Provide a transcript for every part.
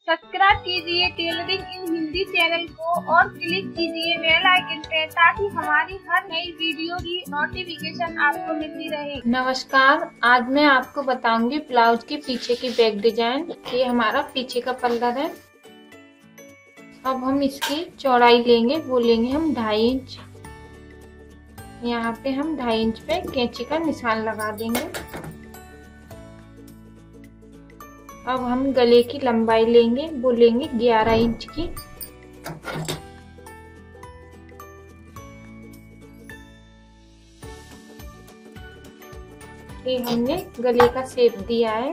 Subscribe कीजिए tailoring इन Hindi channel को और क्लिक कीजिए बेल आइकन पे ताकि हमारी हर नई वीडियो की नोटिफिकेशन आपको मिलती रहे। नमस्कार, आज मैं आपको बताऊंगी ब्लाउज के पीछे की बैक डिजाइन। ये हमारा पीछे का पल्ला है। अब हम इसकी चौड़ाई लेंगे, वो लेंगे हम 2.5 इंच। यहाँ पे हम 2.5 इंच पे कैंची का निशान लगा देंगे। अब हम गले की लंबाई लेंगे, वो लेंगे 11 इंच की। ये हमने गले का शेप दिया है।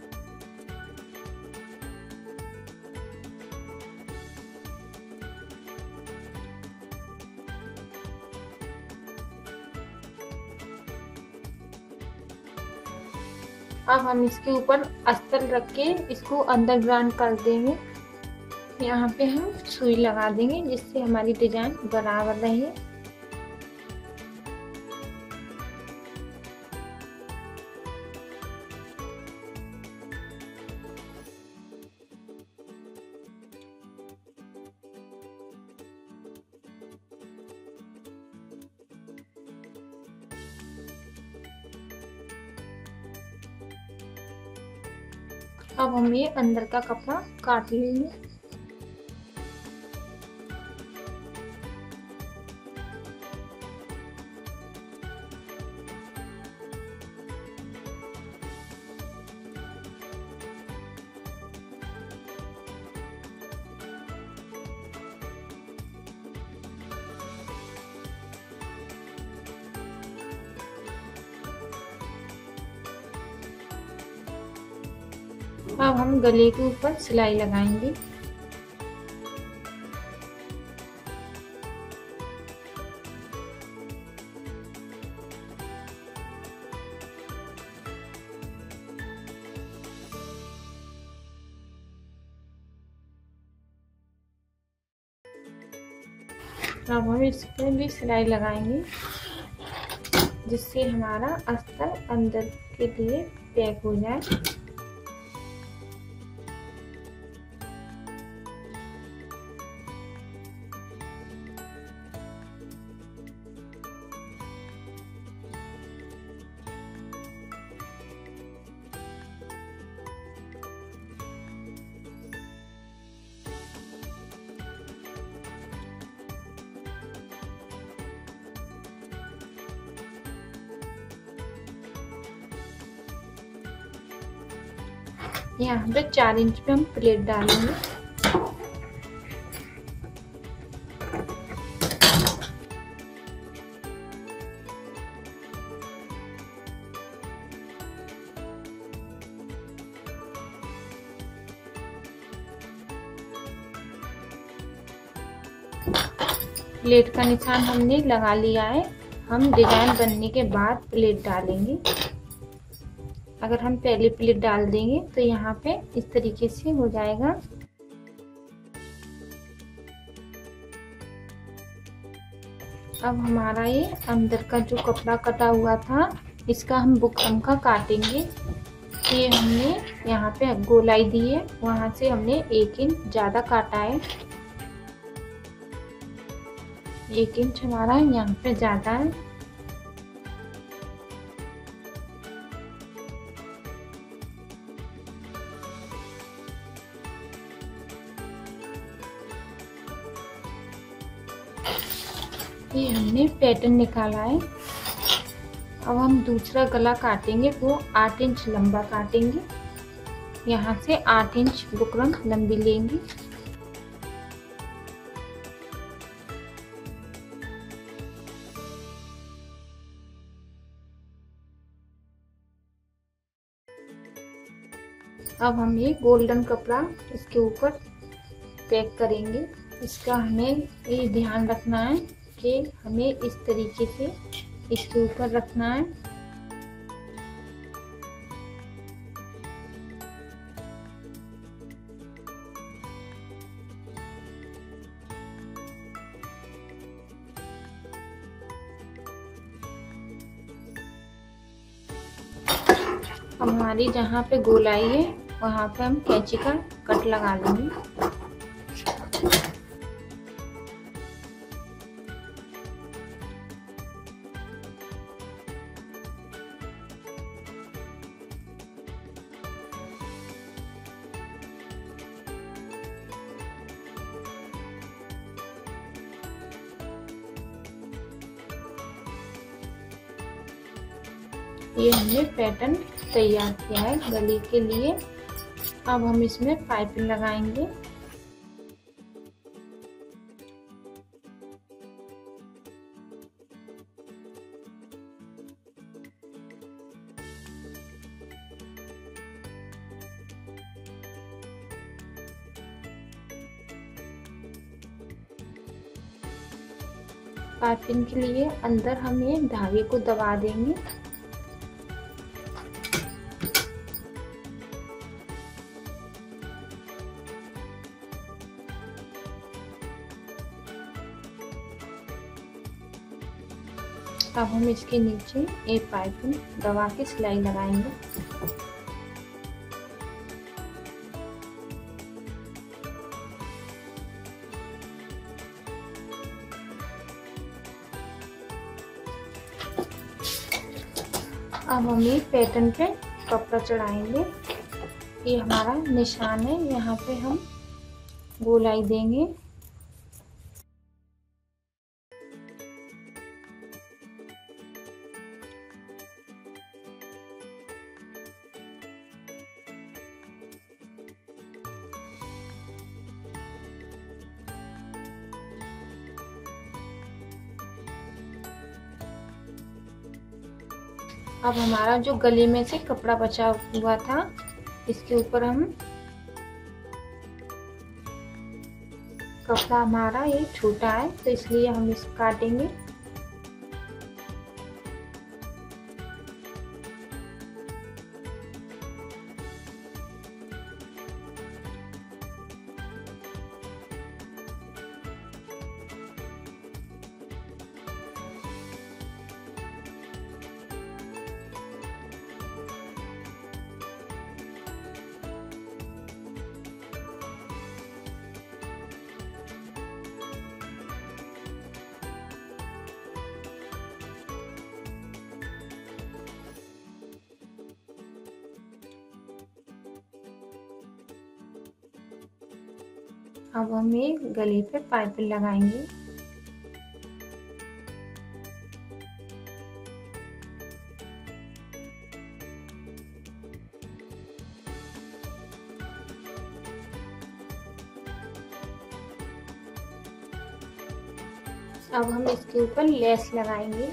अब हम इसके ऊपर अस्तर रख के इसको अंदर ग्राइंड कर देंगे। यहाँ पे हम सुई लगा देंगे जिससे हमारी डिजाइन बराबर रहे। अब हम ये अंदर का कपड़ा काट लेंगे। अब हम गले के ऊपर सिलाई लगाएंगे। अब हम इस पे भी सिलाई लगाएंगे जिससे हमारा अस्तर अंदर के लिए पैक हो जाए। यहाँ पे 4 इंच पे हम प्लेट डालेंगे। प्लेट का निशान हमने लगा लिया है। हम डिजाइन बनने के बाद प्लेट डालेंगे। अगर हम पहले प्लेट डाल देंगे तो यहाँ पे इस तरीके से हो जाएगा। अब हमारा ये अंदर का जो कपड़ा कटा हुआ था इसका हम बुकरम का काटेंगे। ये हमने यहाँ पे गोलाई दी है, वहां से हमने 1 इंच ज्यादा काटा है। 1 इंच हमारा यहाँ पे ज्यादा है। ये हमने पैटर्न निकाला है। अब हम दूसरा गला काटेंगे, वो 8 इंच लंबा काटेंगे। यहाँ से 8 इंच बुकरम लंबी लेंगे। अब हम ये गोल्डन कपड़ा इसके ऊपर पैक करेंगे। इसका हमें ये ध्यान रखना है कि हमें इस तरीके से इसके ऊपर रखना है। हमारी जहाँ पे गोलाई है वहाँ पे हम कैंची का कट लगा लूँगी। ये हमने पैटर्न तैयार किया है गले के लिए। अब हम इसमें पाइपिंग लगाएंगे। पाइपिंग के लिए अंदर हम ये धागे को दबा देंगे। अब हम इसके नीचे एक पाइपिंग दबा के सिलाई लगाएंगे। अब हम ये पैटर्न पे कपड़ा चढ़ाएंगे। ये हमारा निशान है, यहाँ पे हम गोलाई देंगे। अब हमारा जो गले में से कपड़ा बचा हुआ था, इसके ऊपर हम कपड़ा हमारा ये छोटा है तो इसलिए हम इसको काटेंगे। अब हम ये गले पे पाइपिंग लगाएंगे। अब हम इसके ऊपर लेस लगाएंगे।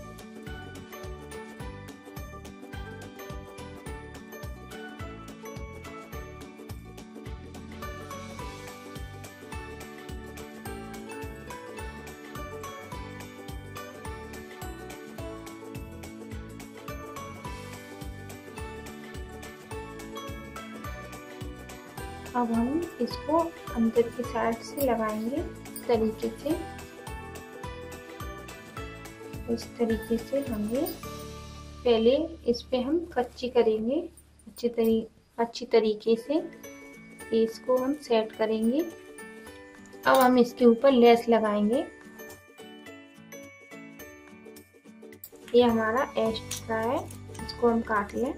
अब हम इसको अंदर की साइड से लगाएंगे इस तरीके से। इस तरीके से हमें पहले इस पे हम कच्ची करेंगे अच्छी तरीके से। इसको हम सेट करेंगे। अब हम इसके ऊपर लेस लगाएंगे। ये हमारा एक्स्ट्रा है, इसको हम काट लें।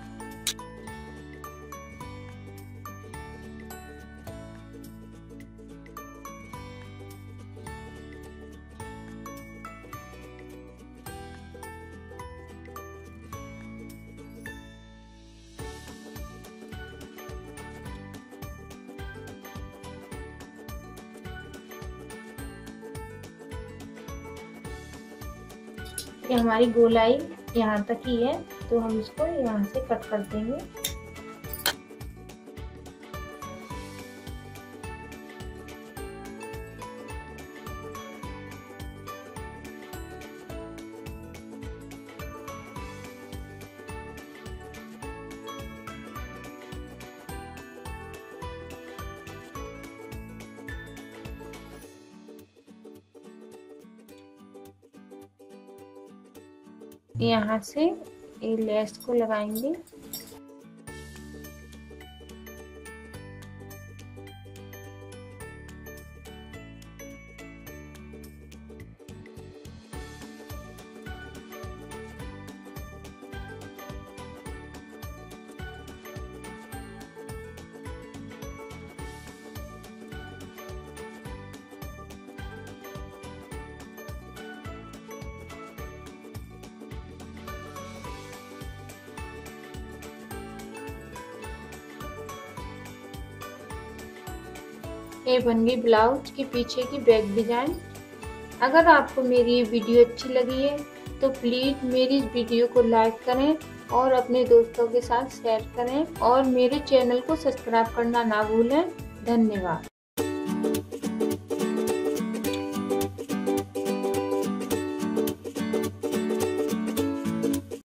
ये हमारी गोलाई यहाँ तक ही है तो हम इसको यहाँ से कट कर देंगे। यहाँ से ये लेस को लगाएंगे। ये बन गई ब्लाउज के पीछे की बैक डिजाइन। अगर आपको मेरी ये वीडियो अच्छी लगी है तो प्लीज़ मेरी इस वीडियो को लाइक करें और अपने दोस्तों के साथ शेयर करें और मेरे चैनल को सब्सक्राइब करना ना भूलें। धन्यवाद।